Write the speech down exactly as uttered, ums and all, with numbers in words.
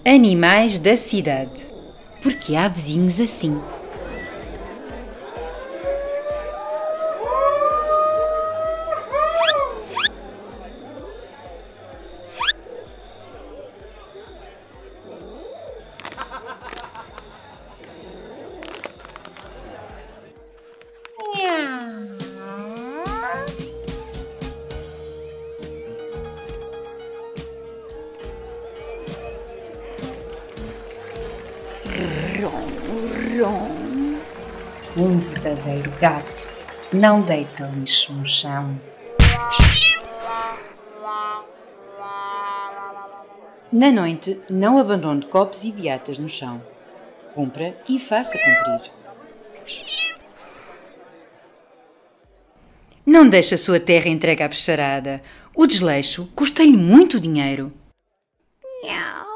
Animais da cidade. Porque há vizinhos assim. Rom, rom. Um verdadeiro gato não deita lixo no chão. Na noite, não abandone copos e beatas no chão. Cumpra e faça cumprir. Não deixe a sua terra entregue à bicharada. O desleixo custa-lhe muito dinheiro. Miau.